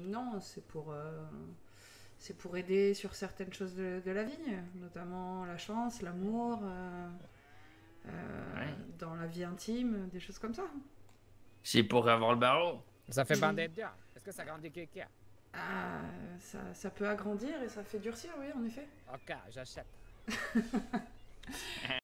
Non, c'est pour aider sur certaines choses de la vie, notamment la chance, l'amour, Ouais. dans la vie intime, des choses comme ça. C'est pour avoir le barreau. Ça fait bander de Est-ce que ça grandit quelqu'un? Ah, ça peut agrandir et ça fait durcir, oui, en effet. Ok, j'achète.